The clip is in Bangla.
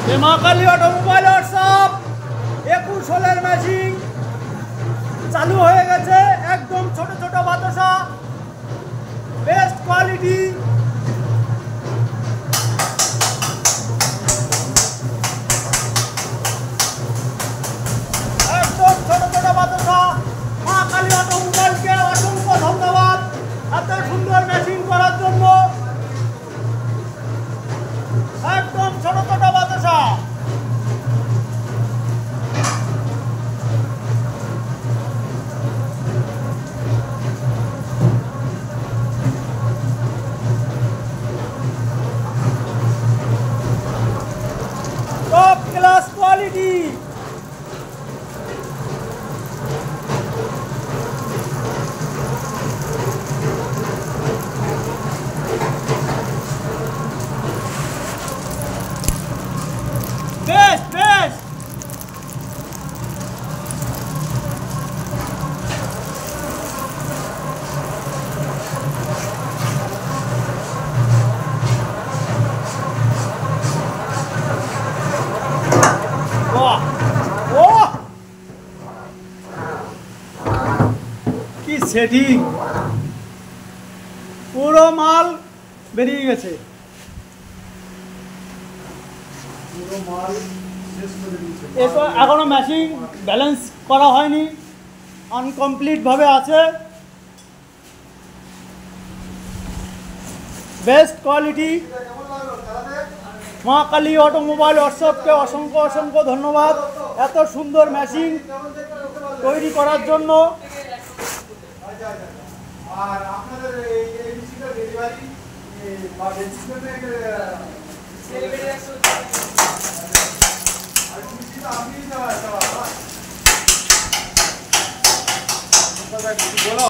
মা কালী অটোমোবাইল ওয়ার্কশপ 21 হোলের মেশিন চালু হয়ে গেছে। একদম ছোট ছোট বাতাসা, বেস্ট কোয়ালিটি। একদম ছোট ছোট বাতাসা। মা কালী অটোমোবাইলকে অসংখ্য ধন্যবাদ এত সুন্দর মেশিন করার জন্য। একদম ছোট ছোট বাতাসা। Top class quality. Best best. কি সেটিং, পুরো মাল বেরিয়ে গেছে। এখনো মেশিন ব্যালেন্স করা হয়নি, আনকমপ্লিট ভাবে আছে। Best quality. Ma Kali automobile ওয়ার্কশপকে অসংখ্য অসংখ্য ধন্যবাদ এত সুন্দর মেশিন তৈরি করার জন্য। আর আপনাদের এই মেশিনটা ডেলিভারি বা ডেলিভারি